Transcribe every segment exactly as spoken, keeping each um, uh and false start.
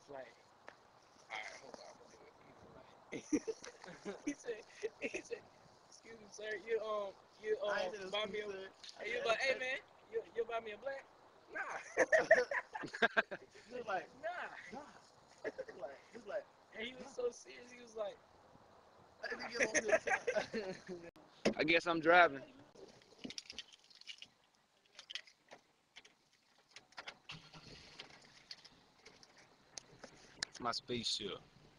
like, alright, hold on, I'm gonna do it. He was like, he said, he said, excuse me, sir, you um, you um, buy me a, and you like, hey man, you you buy me a black? Nah. He's like, nah, nah. Like, he's like, and he was so serious. He was like, I guess I'm driving. It's my spaceship.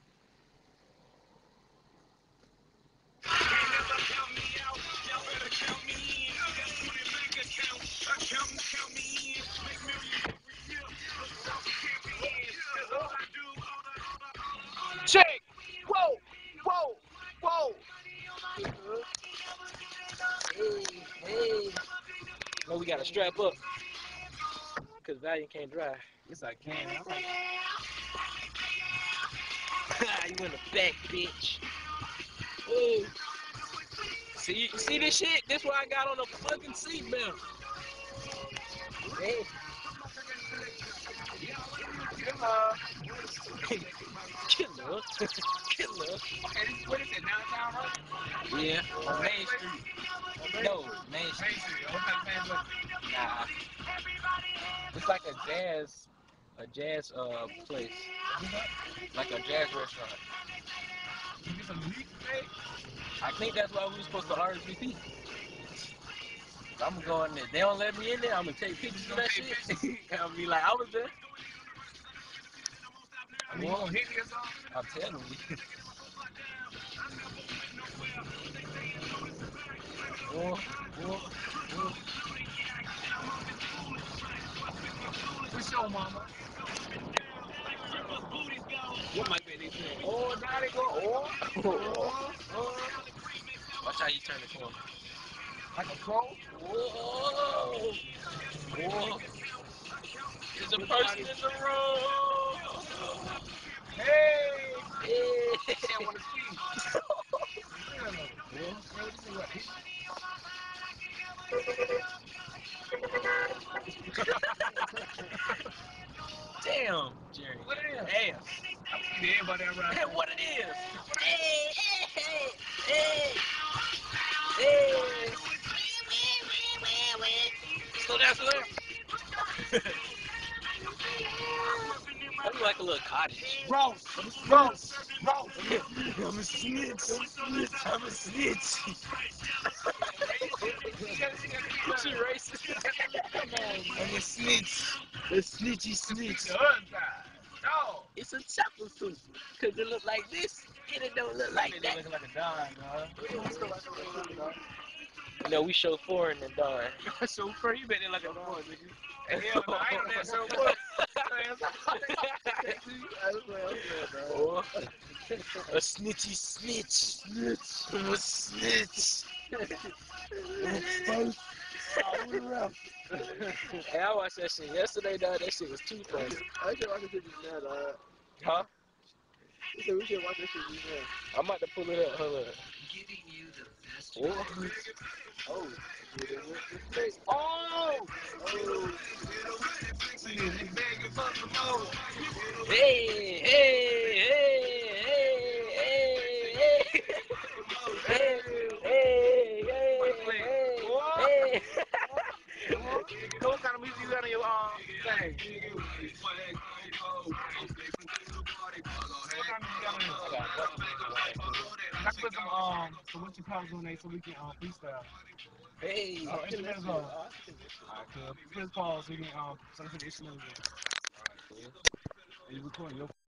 Check! Whoa! Whoa! Whoa! hey, hey. No, we gotta strap up, cause Valiant can't drive. Yes, I can. I'm like, You in the back, bitch. Ooh. See, see this shit? This what I got on the fucking seatbelt. Hey. Killer. Killer. Killer. Okay, this, what is it? Downtown, right? Yeah, on Main Street. No, Main Main Street. Street. Okay, same place. Nah. It's like a jazz, a jazz uh place. Like a jazz restaurant. You get some meat today? I think that's why we were supposed to R S V P. I'm gonna go in there. They don't let me in there. I'm gonna take pictures of that shit. I'll be like, I was there. I mean, you gonna hit me or something? I'm telling you. Oh, oh, oh. What's your mama? What might be they saying? Oh, now they go. Oh, oh, oh. Watch how you turn the corner. Like a pro? Whoa! Whoa! There's a person in the room. Hey! Hey! She don't want to see. Damn, Jerry. What it is? Damn. I'm seeing everybody around. Hey, what it is? Hey, hey, hey, hey, hey. So that's what. That look like a little cottage. Ross! Ross! Ross! I'm a snitch. I'm a snitch. She racist. I'm a snitch. A snitchy snitch. No! It's a chopper suit. Cause it look like this and it don't look like that. Looking like a dime, dog. No, we show foreign and darn. So far, you been there like a boy, nigga. Hell no, I ain't on that so much. Oh, a snitchy snitch. Snitch. I'm a snitch. Hey, I watched that shit yesterday, dog. That shit was too funny. I should watch this shit just now, dog. Huh? He said we should watch this shit just now. I'm about to pull it up. Hold up. Oh. Oh. Oh. Oh. Hey, hey, hey, hey, hey, hey. Hey, hey, hey, hey, hey. What kind of music you got on your um, thing? What kind of music you got on your I can put some um some what you call on there so we can um freestyle. Hey. Oh, instrumentals on. Alright, cool. Put pause so you can um so for the instrumentals. Alright, cool. Are you recording your